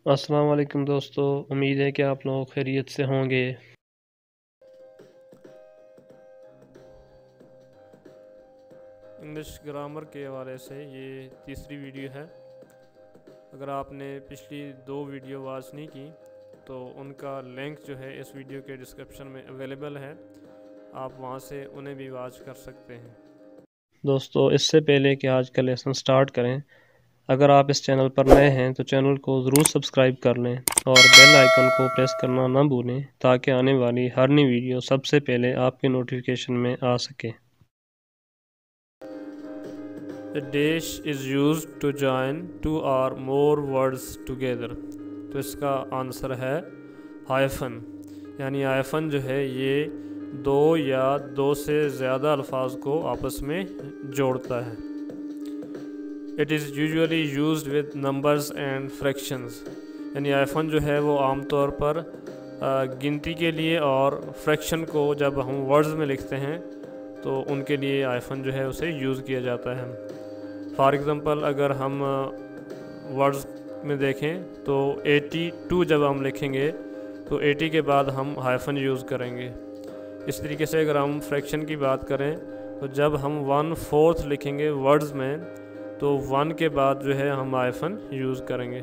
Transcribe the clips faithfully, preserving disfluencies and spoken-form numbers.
अस्सलाम वालेकुम दोस्तों, उम्मीद है कि आप लोग खैरियत से होंगे। इंग्लिश ग्रामर के हवाले से ये तीसरी वीडियो है। अगर आपने पिछली दो वीडियो वॉच नहीं की तो उनका लिंक जो है इस वीडियो के डिस्क्रिप्शन में अवेलेबल है, आप वहाँ से उन्हें भी वॉच कर सकते हैं। दोस्तों, इससे पहले कि आज का लेसन स्टार्ट करें, अगर आप इस चैनल पर नए हैं तो चैनल को ज़रूर सब्सक्राइब कर लें और बेल आइकन को प्रेस करना ना भूलें ताकि आने वाली हर नई वीडियो सबसे पहले आपके नोटिफिकेशन में आ सके। A dash is used to join two or more words together। तो इसका आंसर है हाइफन, यानी हाइफन जो है ये दो या दो से ज़्यादा अल्फाज को आपस में जोड़ता है। It is usually used with numbers and fractions, यानी हाइफन जो है वो आमतौर पर गिनती के लिए और फ्रैक्शन को जब हम वर्ड्स में लिखते हैं तो उनके लिए हाइफन जो है उसे यूज़ किया जाता है। फॉर एग्ज़ाम्पल अगर हम वर्ड्स में देखें तो बयासी जब हम लिखेंगे तो अस्सी के बाद हम हाइफन यूज़ करेंगे। इस तरीके से अगर हम फ्रैक्शन की बात करें तो जब हम वन फोर्थ लिखेंगे वर्ड्स में तो वन के बाद जो है हम हाइफन यूज़ करेंगे।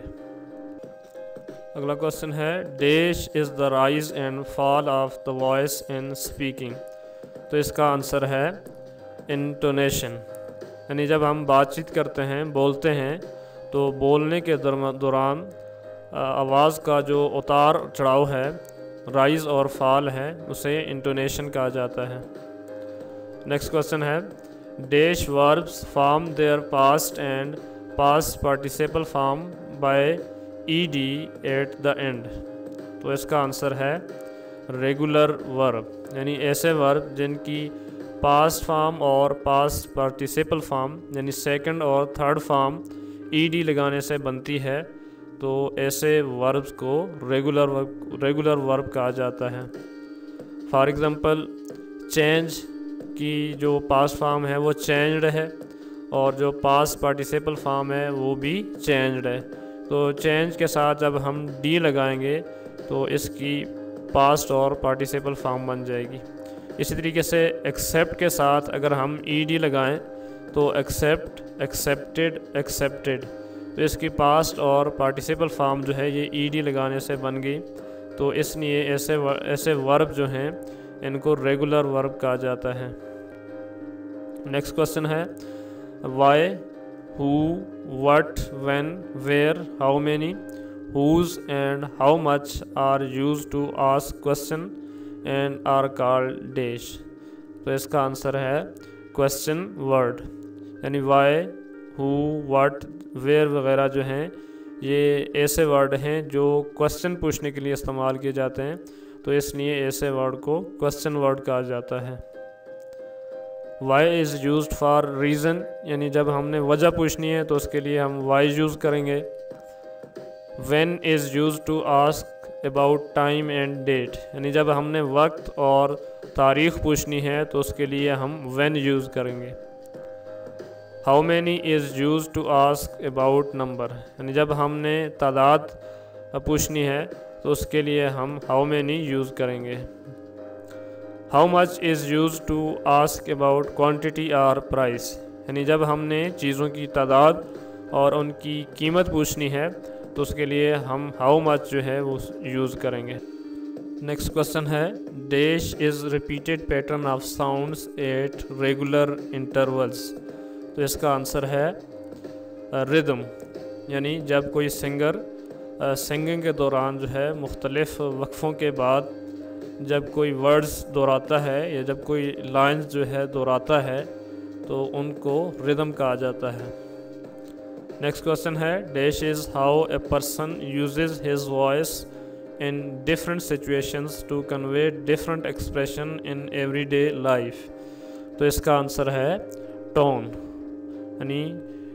अगला क्वेश्चन है dash is the rise and fall of the voice in speaking. तो इसका आंसर है इंटोनेशन, यानी जब हम बातचीत करते हैं, बोलते हैं, तो बोलने के दौरान आवाज़ का जो उतार चढ़ाव है, राइज और फॉल है, उसे इंटोनेशन कहा जाता है। नेक्स्ट क्वेश्चन है dash verbs form their past and past participle form by ED at the end. तो इसका आंसर है रेगुलर वर्ब, यानी ऐसे वर्ब जिनकी पास्ट फॉर्म और पास्ट पार्टिसिपल फॉर्म यानी सेकंड और थर्ड फॉर्म ईडी लगाने से बनती है, तो ऐसे वर्ब्स को रेगुलर वर्ब रेगुलर वर्ब कहा जाता है। फॉर एग्ज़ाम्पल चेंज की जो पास्ट फॉर्म है वो चेंज्ड है और जो पास्ट पार्टिसिपल फॉर्म है वो भी चेंज्ड है। तो चेंज के साथ जब हम डी लगाएंगे तो इसकी पास्ट और पार्टिसिपल फॉर्म बन जाएगी। इसी तरीके से एक्सेप्ट के साथ अगर हम ई डी लगाएँ तो एक्सेप्ट, एक्सेप्टेड, एक्सेप्टेड, तो इसकी पास्ट और पार्टिसिपल फॉर्म जो है ये ई डी लगाने से बन गई। तो इसलिए ऐसे ऐसे वर्ब जो हैं इनको रेगुलर वर्ब कहा जाता है। नेक्स्ट क्वेश्चन है why, who, what, when, where, how many, whose and how much are used to ask question and are called dash. तो इसका आंसर है क्वेश्चन वर्ड, यानी वाई, हु, व्हाट, वेयर वगैरह जो हैं ये ऐसे वर्ड हैं जो क्वेश्चन पूछने के लिए इस्तेमाल किए जाते हैं, तो इसलिए ऐसे वर्ड को क्वेश्चन वर्ड कहा जाता है। Why is used for reason, यानी जब हमने वजह पूछनी है तो उसके लिए हम वाई यूज़ करेंगे। When is used to ask about time and date, यानी जब हमने वक्त और तारीख़ पूछनी है तो उसके लिए हम व्हेन यूज़ करेंगे। How many is used to ask about number, यानी जब हमने तादाद पूछनी है तो उसके लिए हम हाउ मैनी यूज़ करेंगे। How much is used to ask about quantity और प्राइस, यानी जब हमने चीज़ों की तादाद और उनकी कीमत पूछनी है तो उसके लिए हम हाउ मच जो है वो यूज़ करेंगे। नेक्स्ट क्वेश्चन है dash is repeated pattern of sounds at regular intervals. तो इसका आंसर है रिदम, यानी जब कोई सिंगर सिंगिंग के दौरान जो है मुख्तलिफ़ वक्फ़ों के बाद जब कोई वर्ड्स दोहराता है या जब कोई लाइन्स जो है दोहराता है तो उनको रिदम कहा जाता है। नेक्स्ट क्वेश्चन है dash is how a person uses his voice in different situations to convey different expression in everyday life. तो इसका आंसर है टोन, यानी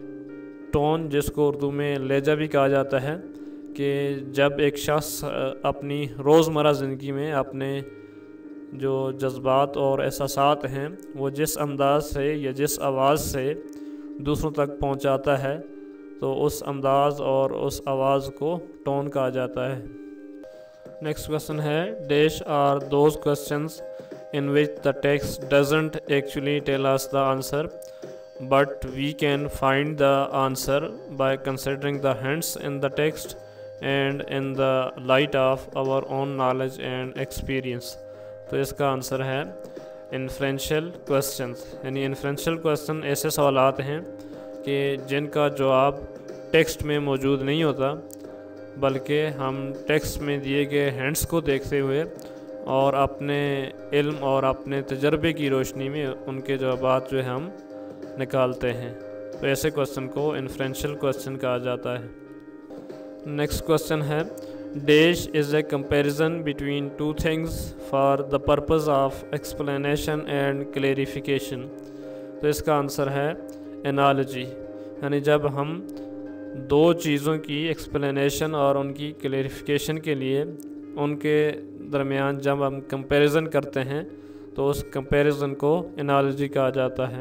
टोन जिसको उर्दू में लहजा भी कहा जाता है, कि जब एक शख्स अपनी रोज़मर्रा ज़िंदगी में अपने जो जज्बात और एहसासात हैं वो जिस अंदाज से या जिस आवाज़ से दूसरों तक पहुंचाता है तो उस अंदाज़ और उस आवाज़ को टोन कहा जाता है। नेक्स्ट क्वेश्चन है, dash are those questions in which the text doesn't actually tell us the answer, but we can find the answer by considering the hints in the text and in the light of our own knowledge and experience। तो इसका answer है inferential questions, यानी inferential question ऐसे सवालात हैं कि जिनका जवाब टेक्स्ट में मौजूद नहीं होता, बल्कि हम टेक्स्ट में दिए गए हिंट्स को देखते हुए और अपने इल्म और अपने तजर्बे की रोशनी में उनके जवाबात जो है हम निकालते हैं। तो ऐसे क्वेश्चन को इन्फ्रेंशियल क्वेश्चन कहा जाता है। नेक्स्ट क्वेश्चन है, dash is a comparison between two things for the purpose of explanation and clarification. तो इसका आंसर है एनालॉजी, यानी जब हम दो चीज़ों की एक्सप्लेनेशन और उनकी क्लेरिफिकेशन के लिए उनके दरमियान जब हम कंपैरिजन करते हैं तो उस कंपैरिजन को एनालॉजी कहा जाता है।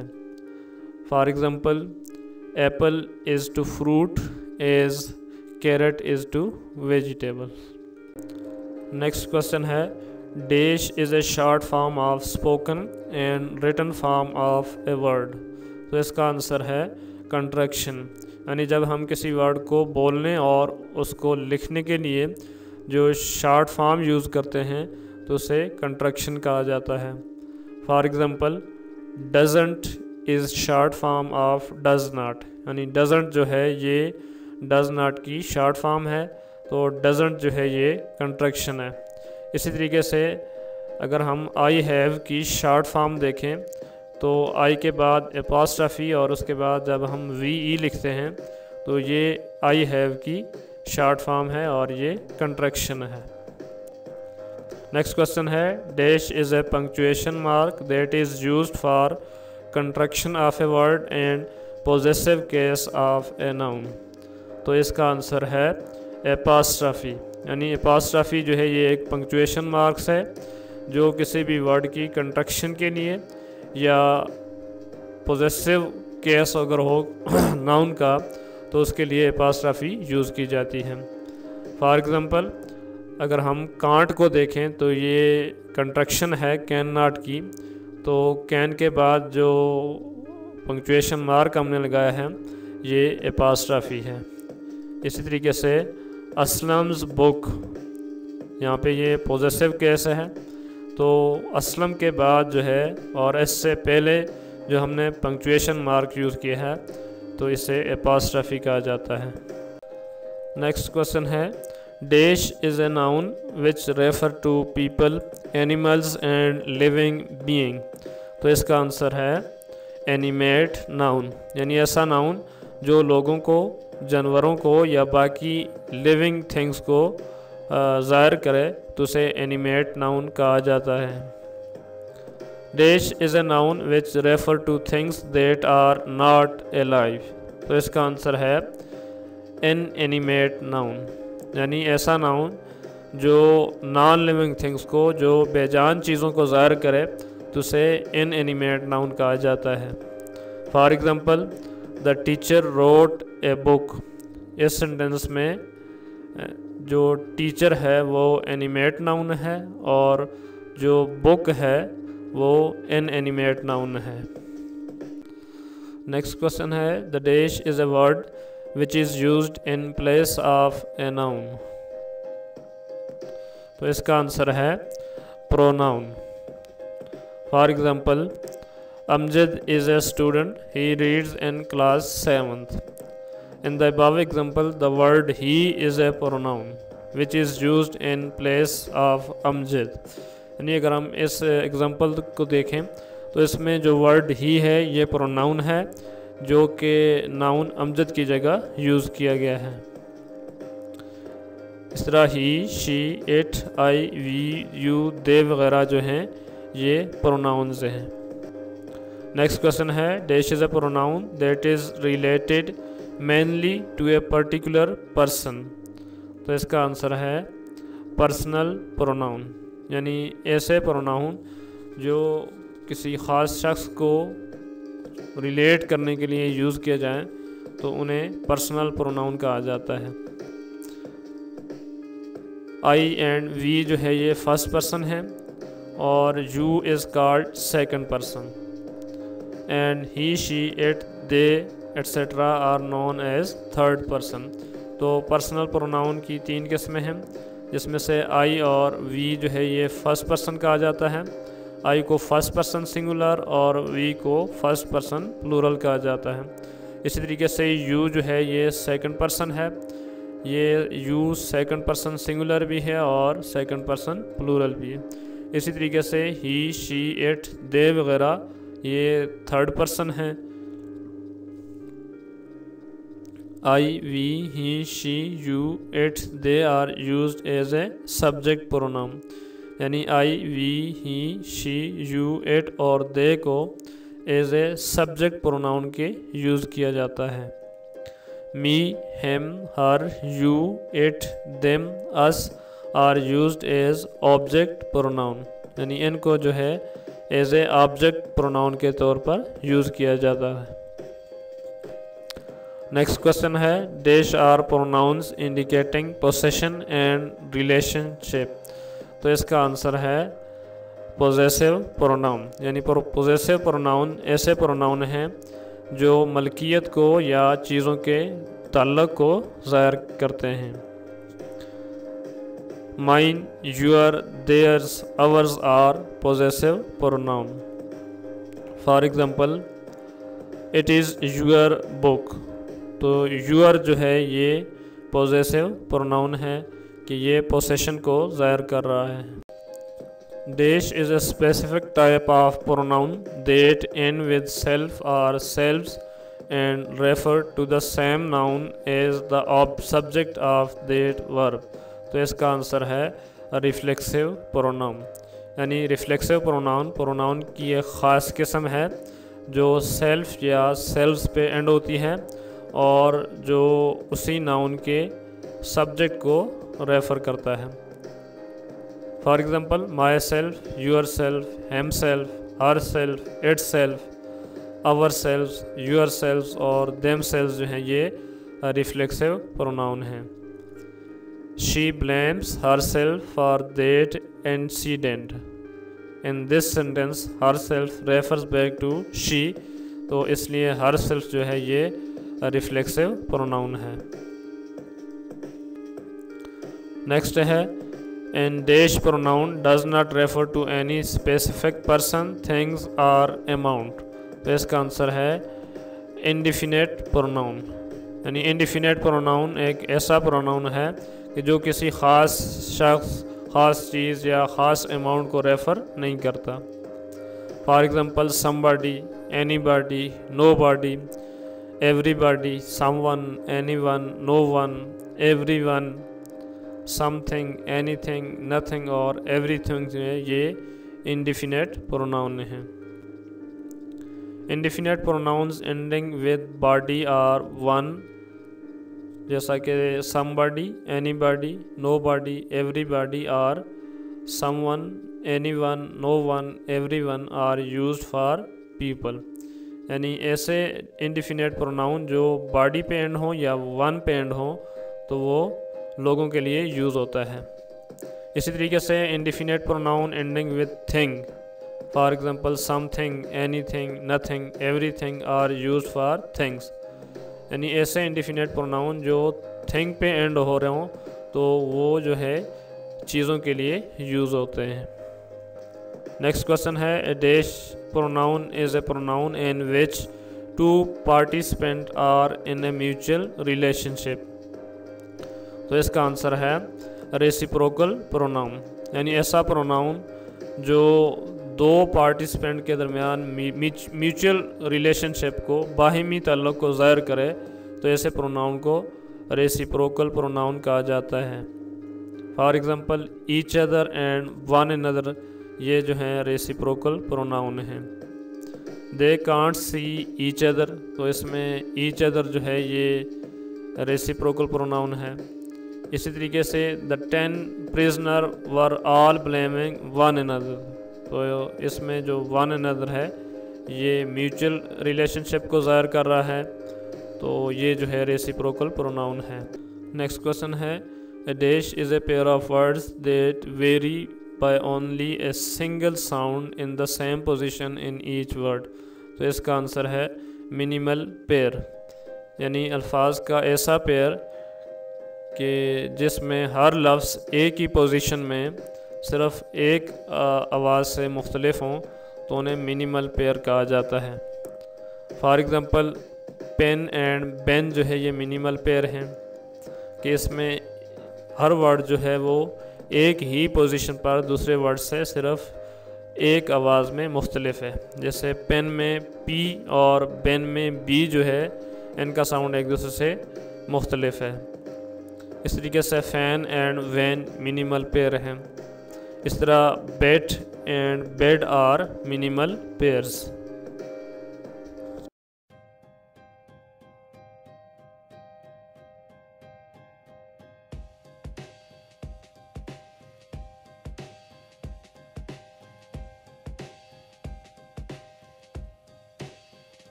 For example, apple is to fruit as carrot is to vegetable. Next question है, dash is a short form of spoken and written form of a word. तो इसका आंसर है कंट्रैक्शन, यानी जब हम किसी वर्ड को बोलने और उसको लिखने के लिए जो शॉर्ट फॉर्म यूज़ करते हैं तो उसे कंट्रैक्शन कहा जाता है। For example, doesn't is short form of does not, यानी डजंट जो है ये डज नॉट की शॉर्ट फॉर्म है, तो डजंट जो है ये कंट्रैक्शन है। इसी तरीके से अगर हम आई हैव की शॉर्ट फॉर्म देखें तो आई के बाद एपॉस्ट्रॉफी और उसके बाद जब हम वी ई लिखते हैं तो ये आई हैव की शॉर्ट फॉर्म है और ये कंट्रैक्शन है। नेक्स्ट क्वेश्चन है, dash is a punctuation mark that is used for contraction of a word and possessive case of a noun. तो इसका आंसर है एपॉस्ट्रॉफी, यानी एपॉस्ट्रॉफी जो है ये एक पंक्चुएशन मार्क्स है जो किसी भी वर्ड की कंट्रैक्शन के लिए या पोजेसिव केस अगर हो नाउन का तो उसके लिए एपॉस्ट्रॉफी यूज़ की जाती है। फॉर एग्ज़ाम्पल, अगर हम कांट को देखें तो ये कंट्रैक्शन है कैन नॉट की, तो कैन के बाद जो पंक्चुएशन मार्क हमने लगाया है ये एपॉस्ट्रॉफी है। इसी तरीके से असलम्स बुक, यहाँ पे ये पोजेसिव केस है, तो असलम के बाद जो है और इससे पहले जो हमने पंक्चुएशन मार्क यूज़ किया है तो इसे एपॉस्ट्रॉफी कहा जाता है। नेक्स्ट क्वेश्चन है, dash is a noun which refer to people, animals and living being. तो इसका आंसर है एनिमेट नाउन, यानी ऐसा नाउन जो लोगों को, जानवरों को या बाकी लिविंग थिंग्स को ज़ाहिर करे तो उसे एनिमेट नाउन कहा जाता है। Dash is a noun which refer to things that are not alive. तो इसका आंसर है इन एनिमेट नाउन, यानी ऐसा नाउन जो नॉन लिविंग थिंग्स को, जो बेजान चीज़ों को ज़ाहिर करे तो उसे इन एनिमेट नाउन कहा जाता है। For example, the teacher wrote a book. इस सेंटेंस में जो टीचर है वो एनिमेट नाउन है और जो बुक है वो इन एनिमेट नाउन है। नेक्स्ट क्वेश्चन है, the dash is a word which is used in place of a noun. तो इसका आंसर है pronoun. For example, Amjad is a student, he reads in class seventh. In the above example, the word he is a pronoun which is used in place of Amjad। यानी अगर हम इस example को देखें तो इसमें जो वर्ड ही है ये प्रोनाउन है जो कि नाउन अमजद की जगह यूज़ किया गया है। इस तरह he, she, it, I, we, you, they वगैरह जो हैं ये प्रोनाउन्स हैं। नेक्स्ट क्वेश्चन है, dash is a pronoun that is related mainly to a particular person. तो इसका आंसर है पर्सनल प्रोनाउन, यानी ऐसे प्रोनाउन जो किसी ख़ास शख्स को रिलेट करने के लिए यूज़ किए जाएं तो उन्हें पर्सनल प्रोनाउन कहा जाता है। आई एंड वी जो है ये फर्स्ट पर्सन है और you is called second person and he she it they etcetera are known as third person. तो पर्सनल प्रोनाउन की तीन किस्में हैं, जिसमें से आई और वी जो है ये फर्स्ट पर्सन कहा जाता है। आई को फर्स्ट पर्सन सिंगुलर और वी को फर्स्ट पर्सन प्लूरल कहा जाता है। इसी तरीके से यू जो है ये सेकंड पर्सन है, ये यू सेकंड पर्सन सिंगुलर भी है और सेकंड पर्सन प्लूरल भी है। इसी तरीके से ही शी इट दे वगैरह ये थर्ड पर्सन है। I we he she you it they are used as a subject pronoun, यानी I we he she you it और दे को एज ए सब्जेक्ट प्रोनाउन के यूज़ किया जाता है। Me him her you it them us are used as object pronoun, यानी इनको जो है एज ए ऑब्जेक्ट प्रोनाउन के तौर पर यूज़ किया जाता है। नेक्स्ट क्वेश्चन है dash are pronouns indicating possession and relationship. तो इसका आंसर है पोजेसिव प्रोनाउन, यानी पोजेसिव प्रोनाउन ऐसे प्रोनाउन हैं जो मलकियत को या चीज़ों के ताल्लुक़ को ज़ाहिर करते हैं। Mine, your, theirs, ours are possessive pronoun. For example it is your book, तो योर जो है ये पोजेसिव प्रोनाउन है कि ये पोसेशन को ज़ाहिर कर रहा है। Dash is a specific type of pronoun that end with self or selves and refer to the same noun as the subject of that verb। तो इसका आंसर है रिफ्लेक्सिव प्रोनाउन, यानी रिफ्लेक्सिव प्रोनाउन प्रोनाउन की एक ख़ास किस्म है जो सेल्फ या सेल्व्स पे एंड होती है और जो उसी नाउन के सब्जेक्ट को रेफ़र करता है। For example myself, yourself, himself, herself, itself, our self, yourself और देम सेल्फ जो हैं ये रिफ्लेक्सिव प्रोनाउन हैं। She blames herself for that incident. In this sentence herself refers back to she, तो इसलिए herself जो है ये रिफ्लेक्सिव प्रोनाउन है। नेक्स्ट है and dash pronoun does not refer to any specific person, things और amount. तो इसका आंसर है इंडिफिनिट प्रोनाउन, यानी इंडिफिनिट प्रोनाउन एक ऐसा प्रोनाउन है कि जो किसी ख़ास शख्स, ख़ास चीज़ या ख़ास अमाउंट को रेफ़र नहीं करता। For example somebody, anybody, nobody, everybody, someone, anyone, no one, everyone, something, anything, nothing और एवरीथिंग जो है ये इंडिफिनिट प्रोनाउन हैं। Indefinite pronouns ending with body are one, जैसा कि समबॉडी, एनीबॉडी, नोबॉडी, एवरीबॉडी और someone, anyone, no one, everyone are used for people, यानी ऐसे इंडिफिनिट प्रोनाउन जो बॉडी पे एंड हो या वन पे एंड हो तो वो लोगों के लिए यूज़ होता है। इसी तरीके से indefinite pronoun ending with thing, for example something, anything, nothing, everything are used for things, यानी ऐसे इंडिफिनिट प्रोनाउन जो थिंग पे एंड हो रहे हों तो वो जो है चीज़ों के लिए यूज़ होते हैं। नेक्स्ट क्वेश्चन है a dash pronoun is a pronoun in which two participant are in a mutual relationship. तो इसका आंसर है रेसिप्रोकल प्रोनाउन, यानी ऐसा प्रोनाउन जो दो पार्टिसिपेंट के दरमियान म्यूचुअल रिलेशनशिप को, बाहिमी ताल्लुक़ को ज़ाहिर करे, तो ऐसे प्रोनाउन को रेसिप्रोकल प्रोनाउन कहा जाता है। For example each other and one another, ये जो हैं रेसिप्रोकल प्रोनाउन हैं। They can't see each other, तो इसमें ईच अदर जो है ये रेसिप्रोकल प्रोनाउन है। इसी तरीके से the ten prisoner were all blaming one another, तो इसमें जो वन अनदर है ये म्यूचुअल रिलेशनशिप को ज़ाहिर कर रहा है। तो ये जो है रेसिप्रोकल प्रोनाउन है। नेक्स्ट क्वेश्चन है a dash is a pair of words that vary by only a single sound in the same position in each word. तो इसका आंसर है मिनिमल पेयर, यानी अल्फाज का ऐसा पेयर कि जिसमें हर लफ्ज़ एक ही पोजीशन में सिर्फ एक आवाज़ से मुख्तलिफ हों, तो उन्हें मिनिमल पेयर कहा जाता है। For example pen and ben जो है ये मिनिमल पेयर हैं कि इसमें हर वर्ड जो है वो एक ही पोजीशन पर दूसरे वर्ड से सिर्फ एक आवाज़ में मुख्तलिफ है। जैसे पेन में पी और बेन में बी जो है इनका साउंड एक दूसरे से मुख्तलिफ है। इस तरीके से fan and van minimal pair हैं। इस तरह bet and bed are minimal pairs.